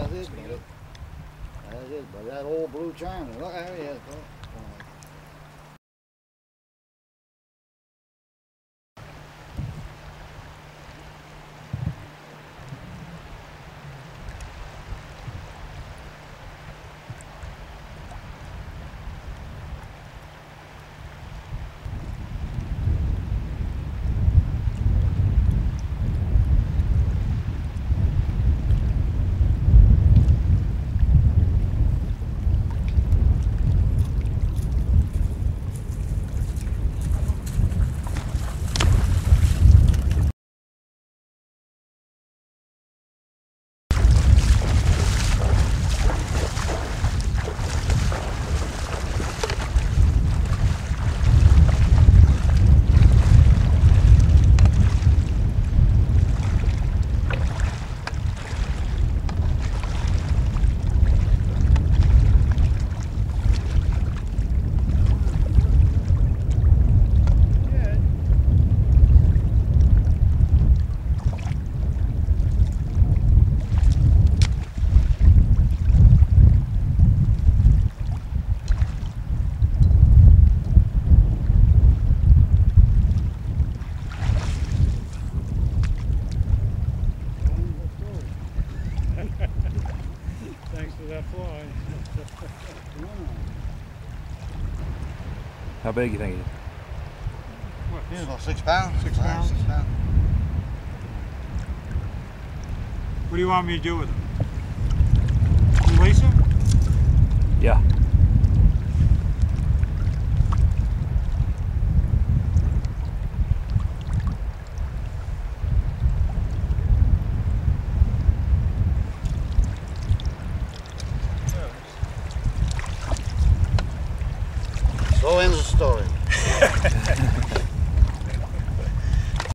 That's it, buddy. That's it, buddy. That old blue china. Look, there he is. Thanks for that fly. How big you think he is? What, He's about 6 pounds. 6 pounds? 6 pounds. What do you want me to do with him? Release him? Yeah. So ends the story.